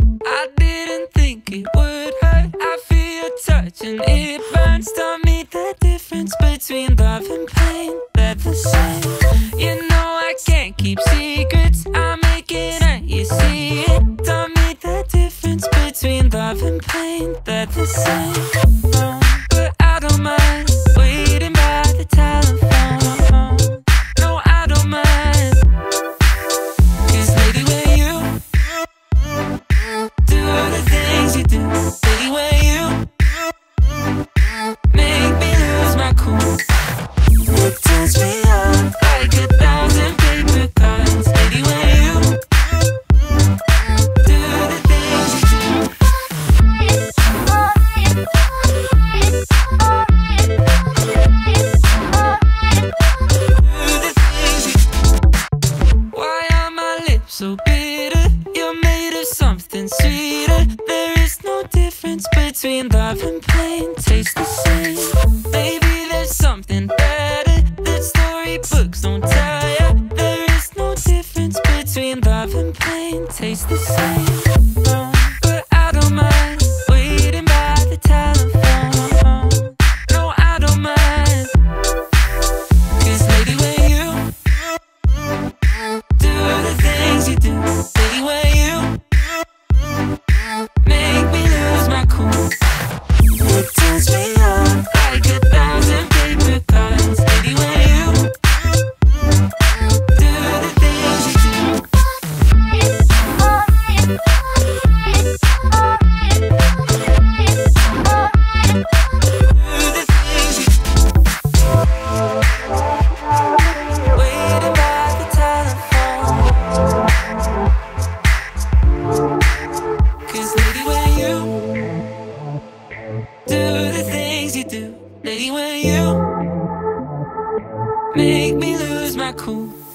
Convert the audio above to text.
I didn't think it would hurt. I feel your touch and it burns. Tell me the difference between love and pain. They're the same. You know I can't keep secrets. I make it and you see it. Tell me the difference between love and pain. They're the same. But I don't mind waiting by the telephone. No, I don't mind. 'Cause lady, when you do the things you do, lady, when you make me lose my cool, it turns me on like 1,000 paper cuts. Lady, when you do the things you do. Why are my lips so bitter? You're made of something sweeter. There is no difference between love and pain. Tastes the same. Maybe there's something better that storybooks don't tell ya. There is no difference between love and pain. Tastes the same. But I don't mind waiting by the telephone. No, I don't mind. 'Cause lady, when you do the things you do, lady, when you make me lose my cool, it turns me on like 1,000 paper cuts. Lady, when you do the things you do. Do the things you do. Waiting by the telephone. 'Cause lady, when you do the things you do, lady, when you make me lose my cool.